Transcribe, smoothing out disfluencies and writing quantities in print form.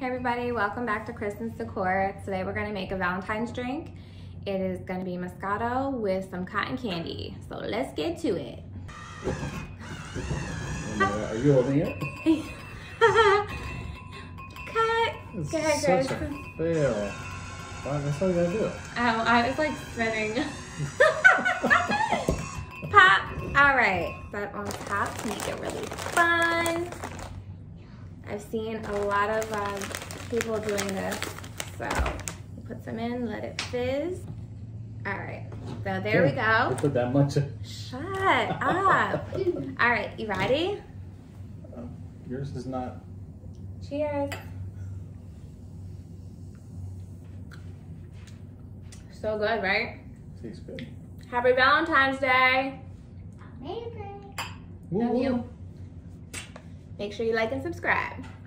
Hey everybody, welcome back to Kristins Decor. Today we're gonna make a Valentine's drink. It is gonna be Moscato with some cotton candy. So let's get to it. Are you holding it? Cut! It's Go ahead, such Chris. a fail. Wow, that's all you gotta do. I was like spinning. Pop! Alright, that on top to make it really fun. I've seen a lot of people doing this, so you put some in, let it fizz. All right, so there we go. You put that much in. Shut up. All right, you ready? Yours is not. Cheers. So good, right? Tastes good. Happy Valentine's Day. Amazing. Love you. Make sure you like and subscribe.